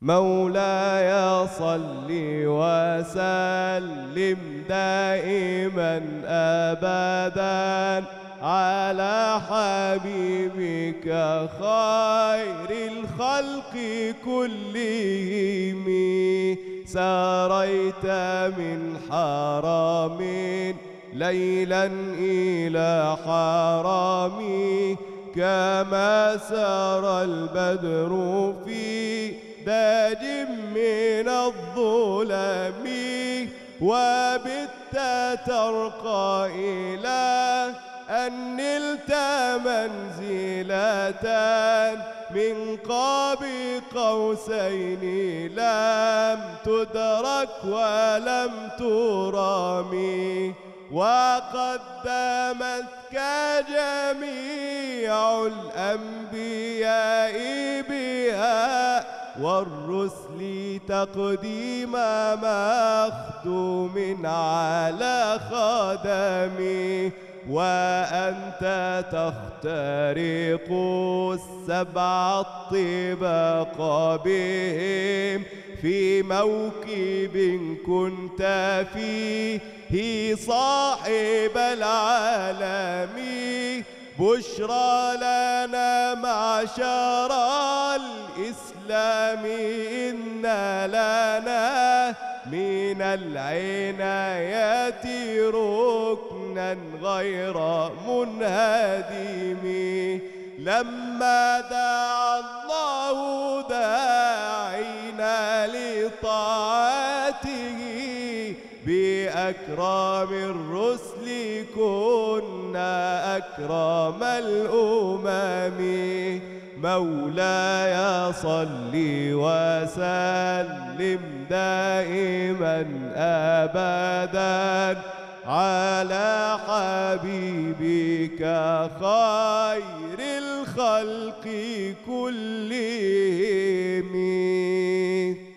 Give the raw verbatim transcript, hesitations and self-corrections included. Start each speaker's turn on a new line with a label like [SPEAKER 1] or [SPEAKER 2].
[SPEAKER 1] مولاي صل وسلم دائما أبدا على حبيبك خير الخلق كلهم. ساريت من حرم ليلا إلى حرم كما سار البدر في داج من الظلم، وبت ترقى إلى أن نلت منزلة من قاب قوسين لم تدرك ولم ترامي، وقدمتك جميع الأنبياء بها والرسل تقديم مخدوم على خدمي، وأنت تخترق السبع الطباق بهم في موكب كنت فيه صاحب العالم. بشرى لنا معشر الإسلام إن لنا من العناية ركنا غير منهدم. لما دعا الله داعينا لطاعته بأكرم الرسل كنا أكرم الأمم. مولاي صل وسلم دائما أبدا على حبيبك خير الخلق كلهم.